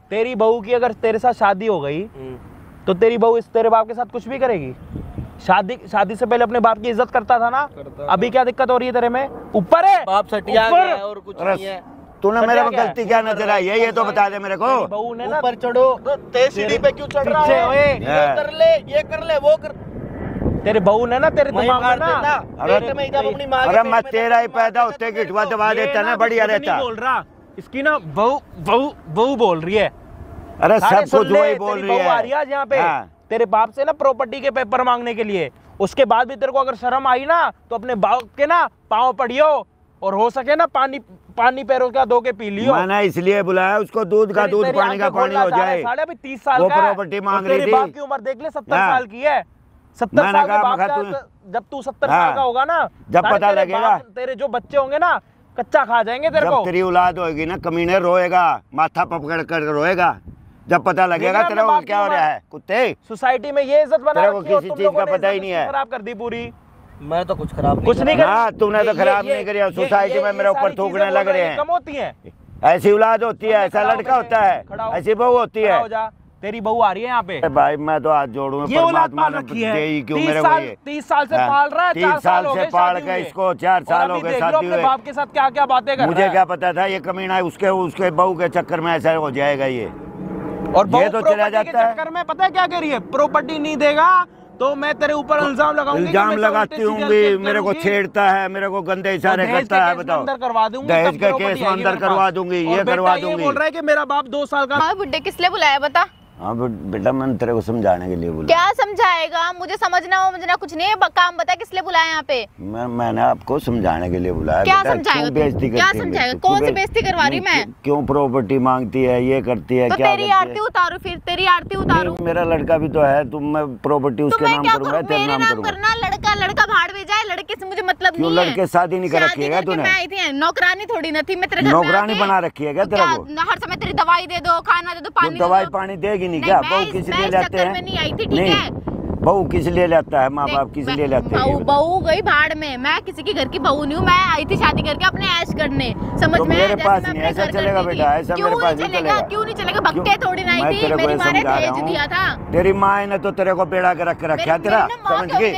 तेरी बहू की अगर तेरे साथ शादी हो गई तो तेरी बहू इस तेरे बाप के साथ कुछ भी करेगी? शादी से पहले अपने बाप की इज्जत करता था ना, अभी क्या दिक्कत हो रही है तेरे में? ऊपर है बाप सटिया है और कुछ नहीं है। तूने मेरे को गलती क्या नजर आई है ये तो बता दे मेरे को। बहू ने ना ऊपर चढ़ो, तेज सीढ़ी पे क्यों चढ़ रहा है? ये कर ले, ये कर ले, वो कर। तेरे बहू ने ना तेरे दिमाग में ना, अरे मैं तेरा ही पैदा होते गिटवा दबा देता ना, बढ़िया रहता। बोल रहा इसकी ना बहू बोल रही है। अरे सब कुछ वही बोल रही आ रही है आज यहाँ पे तेरे बाप से ना प्रॉपर्टी के पेपर मांगने के लिए। उसके बाद भी तेरे को अगर शर्म आई ना तो अपने बाप के ना पाँव पड़ियो और हो सके ना पानी पैरों का धो के पी लियो। मैंने इसलिए बुलाया उसको, दूध का दूध पानी का पानी हो जाए। साढ़े अभी 30 साल वो का प्रॉपर्टी मांग रही थी। बाप की उम्र देख ले 70 साल की है। 70 साल के बाप का जब तू 70 साल का होगा ना, जब पता लगेगा तेरे जो बच्चे होंगे ना कच्चा खा जाएंगे तेरे को। तेरी औलाद होगी ना कमीने रोएगा, माथा पकड़ कर रोएगा जब पता लगेगा तेरे को क्या हो रहा है। कुत्ते सोसाइटी में ये इज्जत बना तेरे को किसी चीज का पता ही नहीं है। खराब कर दी पूरी। मैं तो कुछ खराब कुछ नहीं करा, तूने तो खराब नहीं करी। सोसाइटी में मेरे ऊपर थूकने लग रहे हैं। कम होती है ऐसी औलाद होती है, ऐसा लड़का होता है, ऐसी बहू होती है। तेरी बहू आ रही है यहाँ पे। भाई मैं तो हाथ जोड़ूंगा, परमात्मा ने दे क्यों मेरे को ये 30 साल से पाल रहा है। 30 साल से पाल के इसको 4 साल हो गए शादी हुए। बाप के साथ क्या क्या बातें कर रहा है। मुझे क्या पता था ये कमीना उसके बहू के चक्कर में ऐसा हो जाएगा ये। और ये तो चला जाता है। चक्कर में पता है क्या कह रही है? प्रॉपर्टी नहीं देगा तो मैं तेरे ऊपर इल्जाम लगाऊंगी। इल्जाम लगाती होंगी, मेरे को छेड़ता है, मेरे को गंदे इशारे करता है। बताओ दहेज के केस में अंदर करवा दूंगी, ये करवा दूंगी। बोल रहा है कि मेरा बाप 2 साल का। बुड्ढे किस लिए बुलाया बता? हाँ बेटा मैंने तेरे को समझाने के लिए बोला। क्या समझाएगा? मुझे समझना कुछ नहीं है, काम बता किस लिए बुलाया यहाँ पे? मैंने आपको समझाने के लिए बुलाया। क्या समझाएगा? क्या समझाएगा? कौन सी बेइज्जती करवा रही मैं? क्यों प्रॉपर्टी मांगती है, ये करती है? तो क्या तेरी आरती उतारू, फिर तेरी आरती उतारू। मेरा लड़का भी तो है, तुम मैं प्रॉपर्टी उसके नाम करूंगा, तेरे नाम करूंगा। लड़का भाड़ में जाए, लड़के से मुझे मतलब नहीं है। लड़के शादी नहीं कर रखी है तूने? मैं आई थी नौकरानी थोड़ी ना थी मैं तेरे घर में। नौकरानी बना रखी है क्या तेरे को? हर समय तेरी दवाई दे दो, खाना दे दो, पानी दे दो। दवाई पानी देगी नहीं क्या? बहू किस लिए लाते हैं? नहीं आई थी, ठीक है। बहू किस लिए लाता है? माँ बाप किस लिए लाते हैं? बहू गई भाड़ में, मैं किसी के घर की बहू नहीं हूँ। मैं आई थी शादी करके अपने ऐश करने, समझ में? मेरे पास नहीं ऐसा चलेगा बेटा, ऐसा मेरे पास नहीं चलेगा। क्यों नहीं चलेगा? भक्के थोड़ी नहीं थी, मेरी माँ ने दहेज दिया था। तेरी माँ ने तो तेरे को बेड़ा के रख रखा तेरा, समझ गई?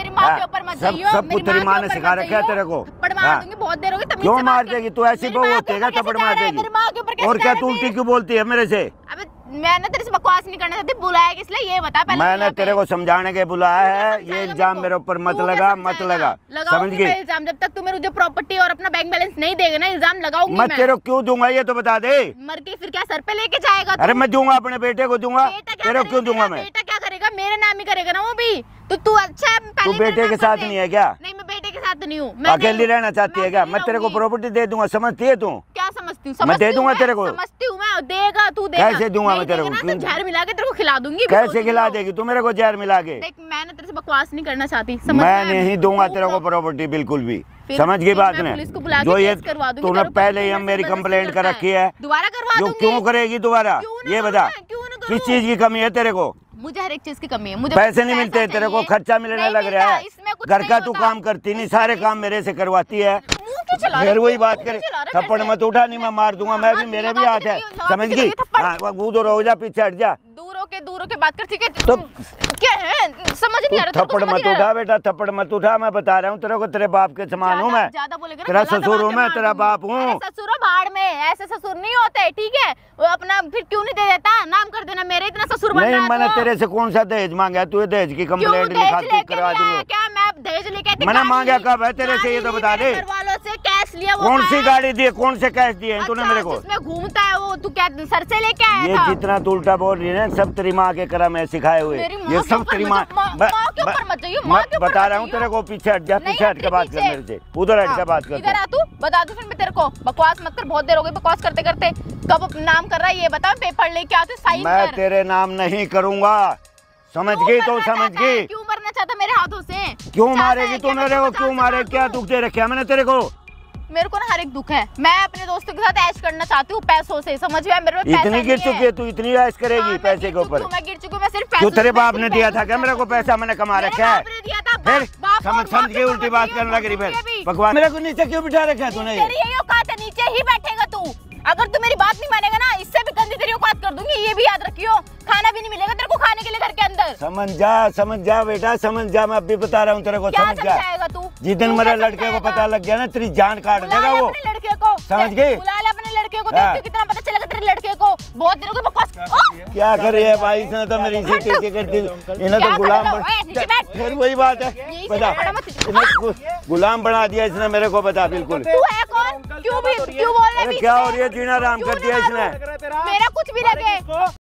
सब कुछ तेरी माँ ने सिखा रखा है तेरे को। बहुत देर हो गई। क्यों मार देगी तू? ऐसी बहू होती है थप्पड़ मार देगी? और क्या तू उल्टी क्यों बोलती है मेरे से? मैंने तेरे से बकवास नहीं करना चाहती, बुलाया किस लिए ये बता पहले। मैंने तेरे को समझाने के बुलाया है, ये इल्जाम मेरे ऊपर मत लगा, मत लगा, समझ गई? इल्जाम जब तक तू मेरे प्रॉपर्टी और अपना बैंक बैलेंस नहीं देगा ना, इल्जाम लगाऊंगी मैं। तेरे को क्यों दूंगा ये तो बता दे। मर के फिर क्या सर पे लेके जाएगा? अरे मैं दूंगा, अपने बेटे को दूंगा। तेरे को क्यों दूंगा मैं? बेटा क्या करेगा? मेरे नाम ही करेगा ना वो भी। तो तू अच्छा तू बेटे के साथ नहीं है क्या? नहीं मैं बेटे के साथ नहीं हूँ। अकेली रहना चाहती है क्या? मैं तेरे को प्रॉपर्टी दे दूंगा, समझती है तू? क्या समझती हूँ? मैं दे दूंगा तेरे को। समझती हूँ मैं, देगा तू देगा। कैसे दूंगा मैं तेरे को? जहर मिला के तेरे को खिला दूंगी। कैसे खिला देगी तू मेरे को जहर मिला के? देख मैंने तेरे से बकवास नहीं करना चाहती, मैं नहीं दूंगा तेरे को प्रॉपर्टी बिल्कुल भी, समझ गई बात ने? जो ये तूने पहले ही मेरी कंप्लेंट कर रखी है, दोबारा करवा दूंगी। क्यों करेगी दोबारा? ये बता किस चीज की कमी है तेरे को? मुझे हर एक चीज की कमी है। मुझे पैसे नहीं मिलते तेरे को, खर्चा मिलने लग रहा है। घर का तू काम करती नहीं, सारे काम मेरे से करवाती है। फिर वही बात करे, थप्पड़ मत उठा, नहीं मैं मार दूंगा। मैं भी, मेरे भी हाथ है, समझ गई? दूर हो जा, पीछे हट जा। दूरों के बात कर, ठीक है? तो क्या है समझ नहीं आ रहा? थप्पड़ मत उठा बेटा, थप्पड़ मत उठा। मैं बता रहा हूँ तेरे को, तेरे बाप के समान हूँ मैं। तेरा ससुर हूँ मैं, तेरा बाप हूँ। ससुर भाड़ में, ऐसे ससुर नहीं होते, ठीक है? वो अपना फिर क्यों नहीं दे देता? नाम कर देना मेरे, इतना ससुर बन रहा है। नहीं मैंने तेरे से कौन सा दहेज मांगा? तू दहेज की कंप्लेंट लिखा करवा दूंगा। क्या मैं दहेज लेके? मैंने मांगा कब है तेरे से? ये तो बता दे। कैश लिया? कौन सी गाड़ी दी? कौन से कैश दिए तूने मेरे को? जिसमें घूमता है वो, तू क्या सर से लेके आया ये था? जितना तू उल्टा बोल रही है ना, सब तेरी माँ के करम है सिखाए हुए। ये सब तेरी माँ। बता रहा हूँ तेरे को, पीछे हट जा, पीछे हट के बात कर मेरे से, उधर हट के बात कर। इधर आ तू, बता दूं फिर मैं तेरे को। बकवास मत कर, बहुत देर हो गई बकवास करते करते। कब नाम कर रहा है ये बता, पेपर लेके आते साइन कर। मैं तेरे नाम नहीं करूँगा, समझ गई? तो समझ गई। क्यों मरना चाहता मेरे हाथों से? क्यों मारेगी तू मेरे को? क्यों मारे? क्या दुख दे रखे मैंने तेरे को? मेरे को ना हर एक दुख है। मैं अपने दोस्तों के साथ ऐश करना चाहती हूँ पैसों से, समझ में? मेरे पास इतनी गिर चुकी है तू? इतनी ऐश करेगी पैसे के ऊपर? मैं गिर चुकी हूँ, मैं सिर्फ क्यों? तेरे बाप ने दिया था क्या मेरे को पैसा? मैंने कमा रखा है। फिर समझ के उल्टी बात करने लगी। फिर भगवान मेरे को नीचे क्यों बिठा रखा है तूने? तेरी यही औकात है, नीचे ही बैठेगा तू। अगर तू मेरी बात नहीं मानेगा ना, इससे भी गंदी तेरी औकात कर दूंगी। ये भी भी नहीं मिलेगा तेरे को खाने के लिए घर के अंदर। समझ जा बेटा, समझ जा, मैं अभी बता रहा हूँ तेरे को, क्या समझ जा। समझाएगा तू? जितने मेरे लड़के को पता लग गया ना, तेरी जान काट देगा वो। अपने लड़के को समझ गई? बुला ले अपने लड़के को, देख कितना पता चलेगा तेरे लड़के को। बहुत देर को बकवास। क्या कर रही है भाई, इसने तो मेरी इसी टीके कर दी, इन्हें तो गुलाम फिर वही बात है, बता गुलाम बना दिया इसने मेरे को, बता बिल्कुल। तू है कौन? क्यों बोल रहा है? क्या हो रही है, जीना आराम कर दिया इसने। मेरा कुछ भी लगे